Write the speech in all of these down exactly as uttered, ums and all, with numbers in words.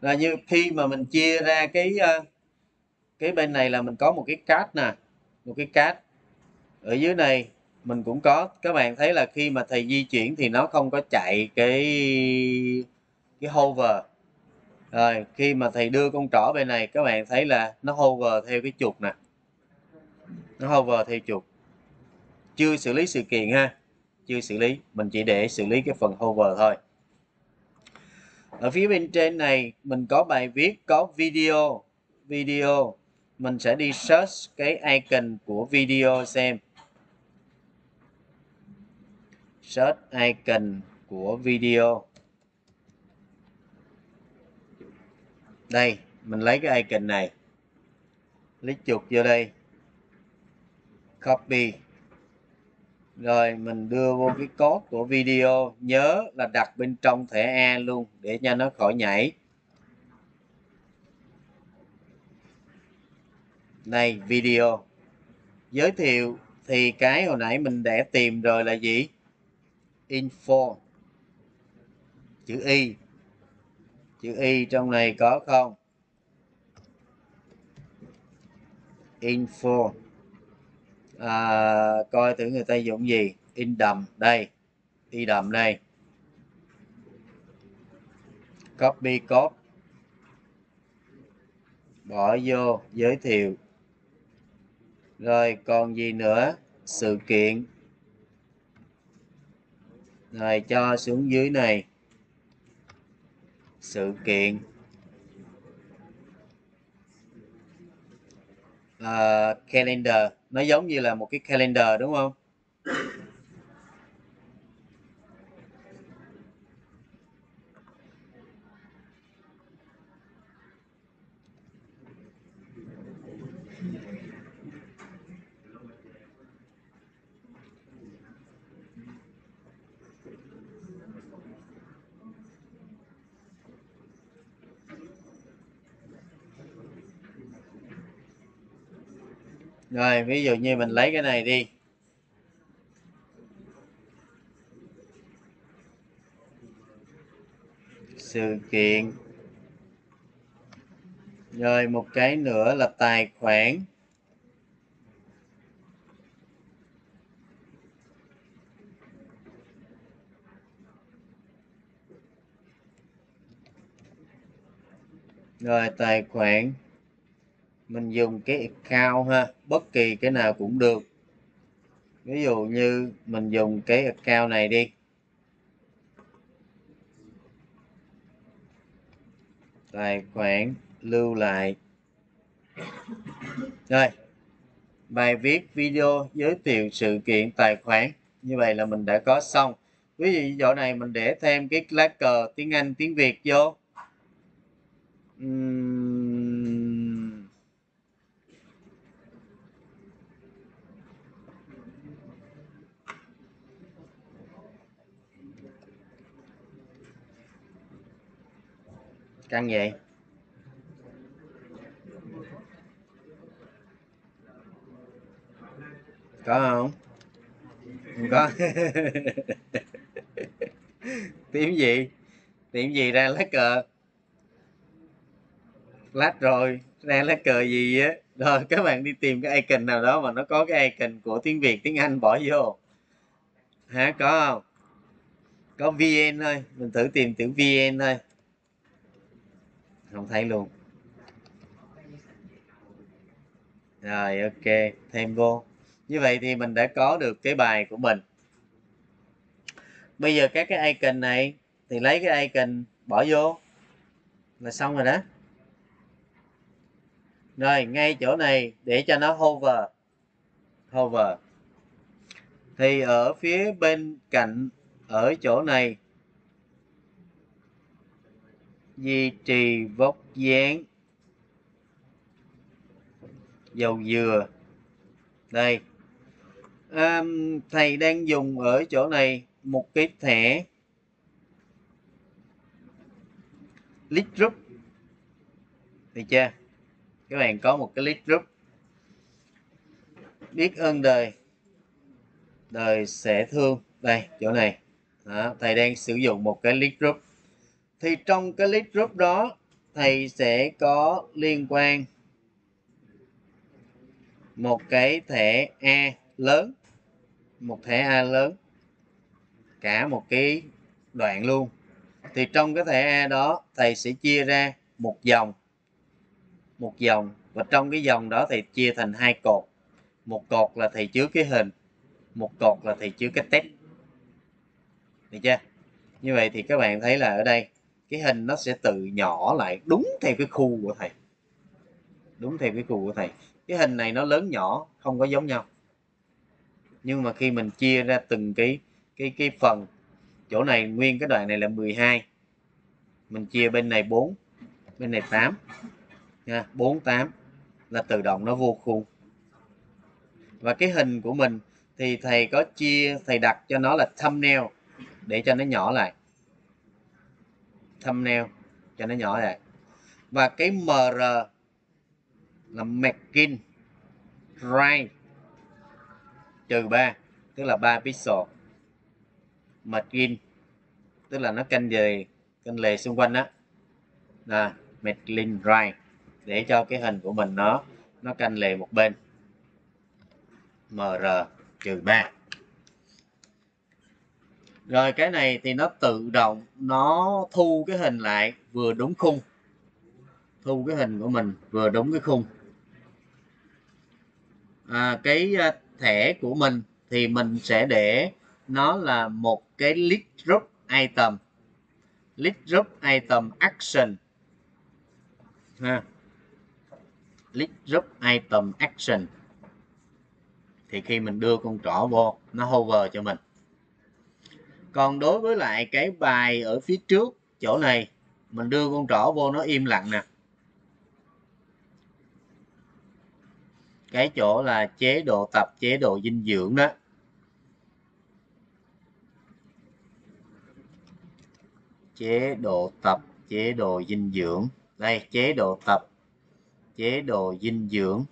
Là như khi mà mình chia ra cái cái bên này là mình có một cái card nè, một cái card ở dưới này mình cũng có. Các bạn thấy là khi mà thầy di chuyển thì nó không có chạy cái cái hover. Rồi khi mà thầy đưa con trỏ bên này, các bạn thấy là nó hover theo cái trục nè, nó hover theo trục. Chưa xử lý sự kiện ha, chưa xử lý, mình chỉ để xử lý cái phần hover thôi. Ở phía bên trên này mình có bài viết, có video. Video mình sẽ đi search cái icon của video xem. Search icon của video. Đây, mình lấy cái icon này, click chuột vô đây, copy, rồi mình đưa vô cái code của video. Nhớ là đặt bên trong thẻ A luôn để cho nó khỏi nhảy. Đây, video giới thiệu thì cái hồi nãy mình đã tìm rồi là gì? Info, chữ Y, chữ Y trong này có không? Info, à, coi thử người ta dùng gì. In đậm đây, Y đậm đây, copy code, bỏ vô giới thiệu. Rồi còn gì nữa? Sự kiện, rồi cho xuống dưới này, sự kiện, uh, calendar, nó giống như là một cái calendar đúng không? Rồi ví dụ như mình lấy cái này đi, sự kiện. Rồi một cái nữa là tài khoản. Rồi tài khoản mình dùng cái account ha, bất kỳ cái nào cũng được. Ví dụ như mình dùng cái account này đi, tài khoản lưu lại. Rồi bài viết, video giới thiệu sự kiện, tài khoản. Như vậy là mình đã có xong. Ví dụ như chỗ này mình để thêm cái lá cờ tiếng Anh tiếng Việt vô. Uhm... căng vậy, có không? Không có. Tím gì? Tím gì ra lá cờ? Lát rồi ra lá cờ gì á? Rồi các bạn đi tìm cái icon nào đó mà nó có cái icon của tiếng Việt tiếng Anh bỏ vô hả? Có không? Có vn thôi, mình thử tìm chữ vn thôi, không thấy luôn. Rồi ok, thêm vô. Như vậy thì mình đã có được cái bài của mình. Bây giờ các cái icon này thì lấy cái icon bỏ vô là xong rồi đó. Rồi ngay chỗ này để cho nó hover, hover thì ở phía bên cạnh ở chỗ này duy trì vóc dáng dầu dừa. Đây, à, thầy đang dùng ở chỗ này một cái thẻ list group, được chưa? Các bạn có một cái list group. Biết ơn đời, đời sẽ thương. Đây chỗ này đó, thầy đang sử dụng một cái list group. Thì trong cái list group đó thầy sẽ có liên quan một cái thẻ A lớn, một thẻ A lớn, cả một cái đoạn luôn. Thì trong cái thẻ A đó thầy sẽ chia ra một dòng, một dòng, và trong cái dòng đó thầy chia thành hai cột. Một cột là thầy chứa cái hình, một cột là thầy chứa cái text. Được chưa? Như vậy thì các bạn thấy là ở đây cái hình nó sẽ tự nhỏ lại đúng theo cái khu của thầy, đúng theo cái khu của thầy. Cái hình này nó lớn nhỏ không có giống nhau, nhưng mà khi mình chia ra từng cái cái cái phần, chỗ này nguyên cái đoạn này là mười hai, mình chia bên này bốn, bên này tám nha, bốn tám là tự động nó vô khuôn. Và cái hình của mình thì thầy có chia, thầy đặt cho nó là thumbnail để cho nó nhỏ lại, thumbnail cho nó nhỏ lại. Và cái em rờ là margin right trừ ba, tức là ba pixel. Margin tức là nó canh về, canh lề xung quanh đó, là margin right để cho cái hình của mình nó nó canh lề một bên. em rờ trừ ba. Rồi cái này thì nó tự động nó thu cái hình lại vừa đúng khung, thu cái hình của mình vừa đúng cái khung. À, cái thẻ của mình thì mình sẽ để nó là một cái list group item, list group item action ha, list group item action. Thì khi mình đưa con trỏ vô nó hover cho mình. Còn đối với lại cái bài ở phía trước chỗ này, mình đưa con trỏ vô nó im lặng nè, cái chỗ là chế độ tập, chế độ dinh dưỡng đó, chế độ tập, chế độ dinh dưỡng. Đây, chế độ tập, chế độ dinh dưỡng.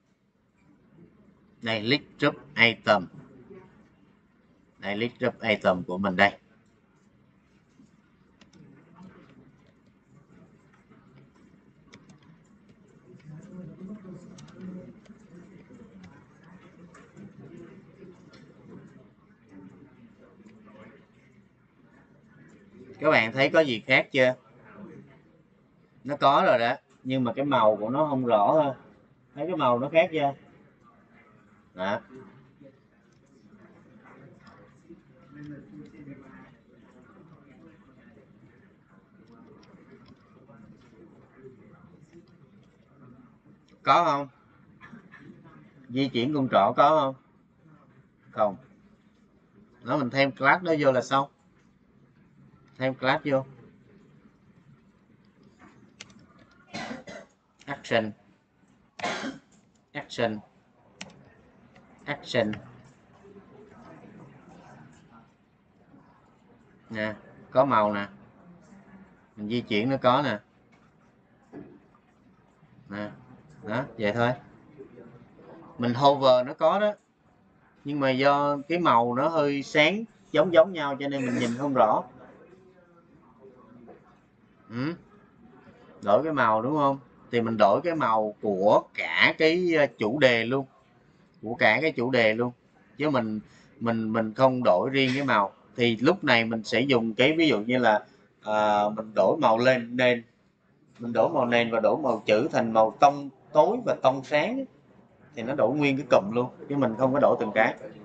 Đây, list group item. Đây, list group item của mình đây. Các bạn thấy có gì khác chưa? Nó có rồi đó, nhưng mà cái màu của nó không rõ thôi. Thấy cái màu nó khác chưa? Đó. Có không? Di chuyển con trỏ có không? Không. Nó mình thêm class đó vô là xong. Thêm class vô. Action. Action. Action. Nè, có màu nè. Mình di chuyển nó có nè. Nè, đó, vậy thôi. Mình hover nó có đó. Nhưng mà do cái màu nó hơi sáng giống giống nhau cho nên mình nhìn không rõ. Ừ. Đổi cái màu đúng không? Thì mình đổi cái màu của cả cái chủ đề luôn, của cả cái chủ đề luôn, chứ mình mình mình không đổi riêng cái màu. Thì lúc này mình sẽ dùng cái ví dụ như là à, mình đổi màu lên nền, mình đổi màu nền và đổi màu chữ thành màu tông tối và tông sáng, thì nó đổi nguyên cái cụm luôn, chứ mình không có đổi từng cái.